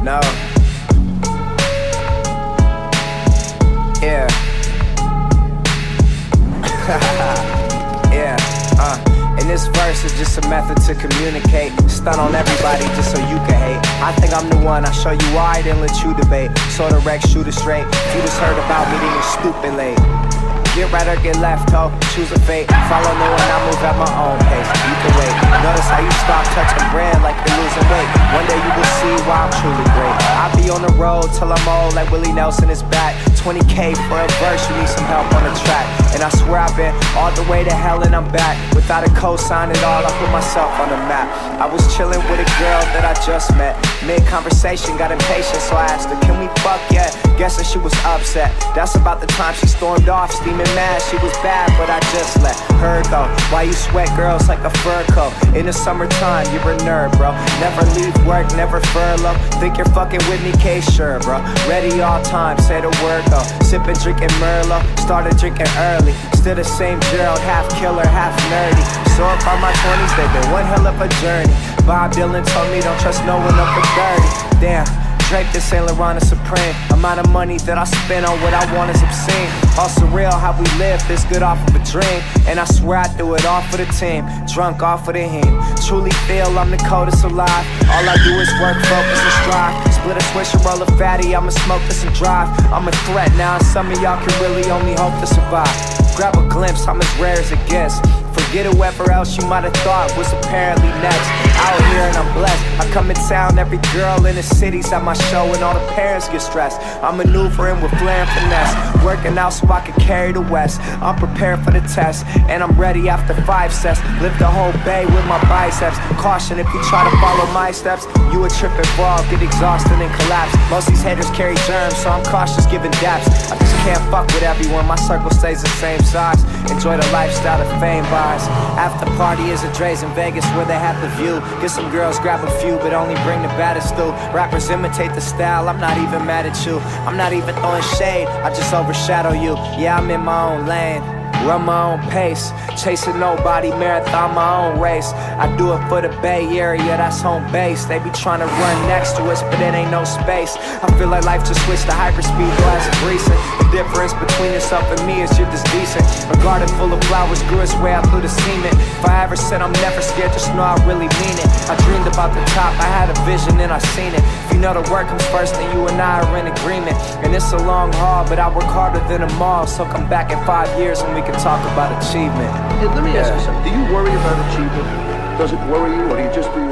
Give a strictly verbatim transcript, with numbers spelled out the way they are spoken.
know. Yeah. Yeah, uh and this verse is just a method to communicate. Stun on everybody just so you can hate. I think I'm the one, I show you why, then let you debate. Sorta wreck, shoot it straight. You just heard about me, then you're stupid late. Get right or get left, ho, choose a fate. Follow me when I move at my own pace. You can wait, notice how you stop touching bread like you're losing weight. One day you will see why I'm truly great. I'll be on the road till I'm old like Willie Nelson is back. Twenty K for a verse, you need some help on the track. And I swear I've been all the way to hell and I'm back. Without a cosign at all, I put myself on the map. I was chilling with a girl that I just met. Mid-conversation, got impatient, so I asked her, can we fuck yet? Guessing she was upset. That's about the time she stormed off, steaming mad. She was bad, but I just let her go. Why you sweat girls like a fur coat? In the summertime, you're a nerd, bro. Never leave work, never furlough. Think you're fucking with me, K, sure, bro. Ready all time, say the word though. Sipping, drinking Merlot, started drinking early. Still the same Gerald, half killer, half nerdy. So if I'm my twenties, they've been one hell of a journey. Bob Dylan told me don't trust no one over thirty. Damn. Draped in Saint Laurent is supreme. Amount of money that I spend on what I want is obscene. All surreal how we live this good off of a dream. And I swear I do it all for the team. Drunk off of the hymn. Truly feel I'm the coldest alive. All I do is work, focus and strive. Split a switch and roll a fatty. I'ma smoke this and drive. I'm a threat now and some of y'all can really only hope to survive. Grab a glimpse, I'm as rare as it gets. Forget whoever else you might have thought was apparently next. Out here and I'm blessed. I come in town, every girl in the city's at my show and all the parents get stressed. I'm maneuvering with flair and finesse. Working out so I can carry the West. I'm prepared for the test and I'm ready after five sets. Lift the whole bay with my biceps. Caution if you try to follow my steps. You a trip and fall, get exhausted and collapse. Most these haters carry germs, so I'm cautious giving daps. I just can't fuck with everyone, my circle stays the same size. Enjoy the lifestyle that fame buys. After party is a Dre's in Vegas where they have the view. Get some girls, grab a few, but only bring the baddest through. Rappers imitate the style, I'm not even mad at you. I'm not even throwing shade, I just overshadow you. Yeah, I'm in my own lane, run my own pace. Chasing nobody, marathon my own race. I do it for the Bay Area, that's home base. They be trying to run next to us, but it ain't no space. I feel like life just switched to hyperspeed, glass and recent. The difference between yourself and me is you're just decent. A garden full of flowers grew its way out through the cement. If I ever said I'm never scared, just know I really mean it. I dreamed about the top, I had a vision and I seen it. If you know the work comes first, then you and I are in agreement. And it's a long haul, but I work harder than them all. So come back in five years and we can talk about achievement. Hey, let me yeah. ask you something. Do you worry about achievement? Does it worry you, or do you just do